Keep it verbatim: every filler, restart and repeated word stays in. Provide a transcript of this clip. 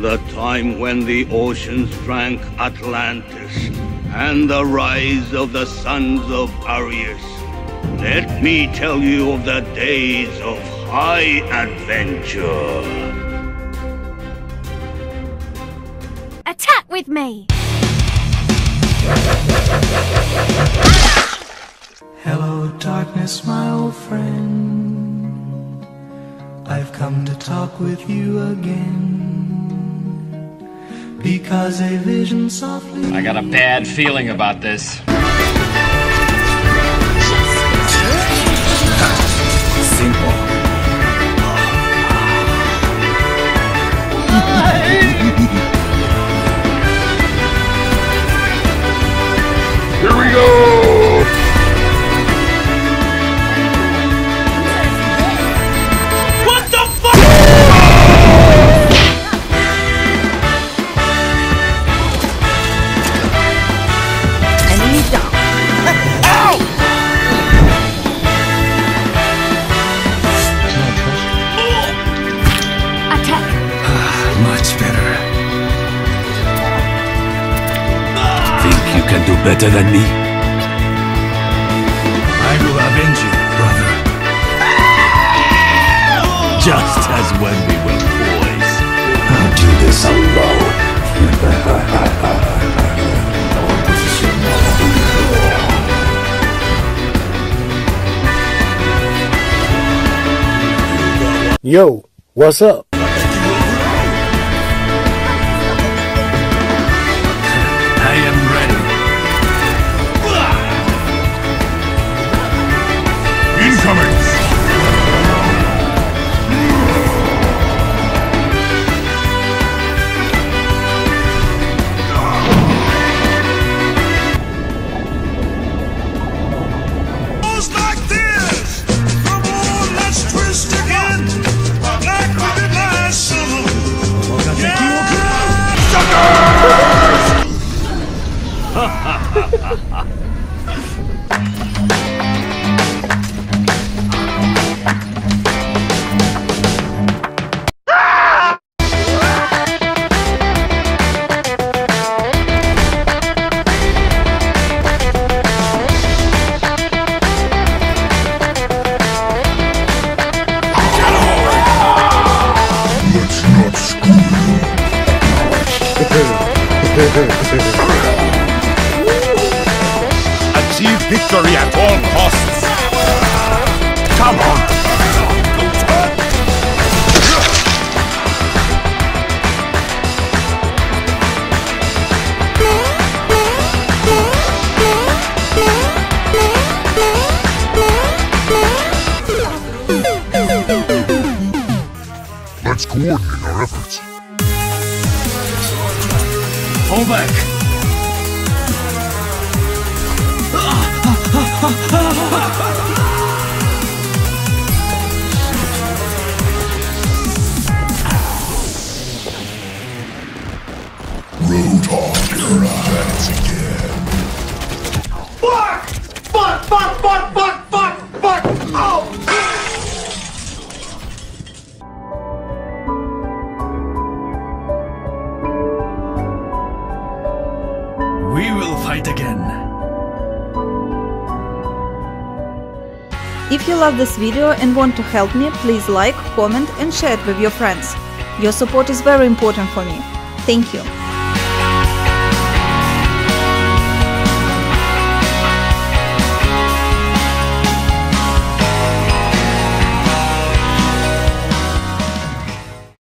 the time when the oceans drank Atlantis, and the rise of the sons of Arius, let me tell you of the days of high adventure. Attack with me! Hello, darkness, my old friend. I've come to talk with you again, because a vision softly... I got a bad feeling about this. Simple. Here we go! Do better than me? I will avenge you, brother. Just as when we were boys. I'll do this alone. Yo, what's up? Achieve victory at all costs. Come on. Let's coordinate our efforts. Fall back. Roadhog, you're at it again. Fuck! Fuck! Fuck! Fuck! Fuck! Fuck! Fuck! Oh! We will fight again. If you love this video and want to help me, please like, comment and share it with your friends. Your support is very important for me. Thank you.